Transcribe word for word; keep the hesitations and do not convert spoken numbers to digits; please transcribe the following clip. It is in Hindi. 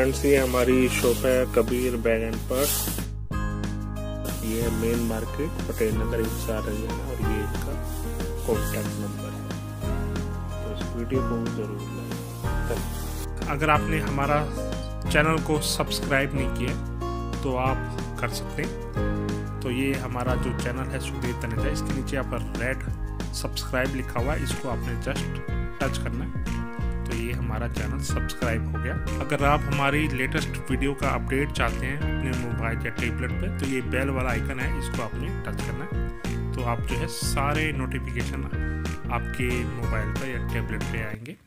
फ्रेंड्स, ये हमारी शॉप है कबीर बैग एंड पर्स। ये है मेन मार्केट, पटेल नगर हिसार हरियाणा, और ये इसका कॉन्टैक्ट नंबर है, तो इस वीडियो को जरूर लाइक। अगर आपने हमारा चैनल को सब्सक्राइब नहीं किया तो आप कर सकते हैं। तो ये हमारा जो चैनल है सुखदेव तनेजा, इसके नीचे यहाँ पर रेड सब्सक्राइब लिखा हुआ है, इसको आपने जस्ट टच करना है तो ये हमारा चैनल सब्सक्राइब हो गया। अगर आप हमारी लेटेस्ट वीडियो का अपडेट चाहते हैं अपने मोबाइल या टैबलेट पे, तो ये बेल वाला आइकन है, इसको आपने टच करना है, तो आप जो है सारे नोटिफिकेशन आपके मोबाइल पर या टैबलेट पे आएंगे।